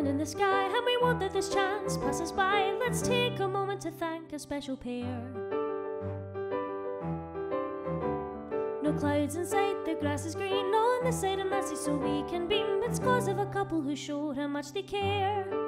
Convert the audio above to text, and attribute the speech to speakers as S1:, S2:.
S1: moon in the sky, and we won't let this chance pass us by. Let's take a moment to thank a special pair. No clouds in sight, the grass is green on this side, and that's so we can beam. It's 'cause of a couple who showed how much they care.